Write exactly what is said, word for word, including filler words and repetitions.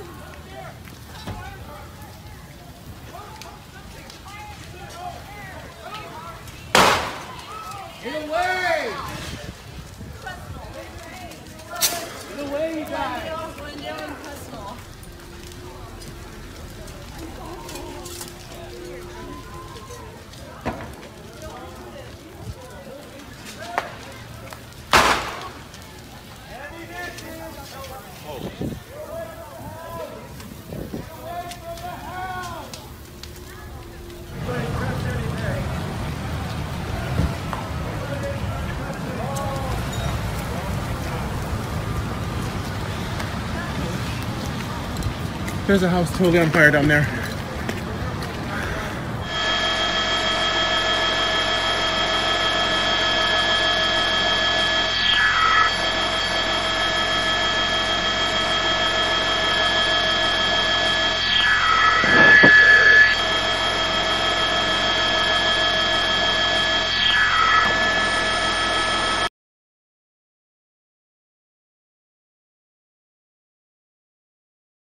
Get away! Get away, you guys! There's a house totally on fire down there.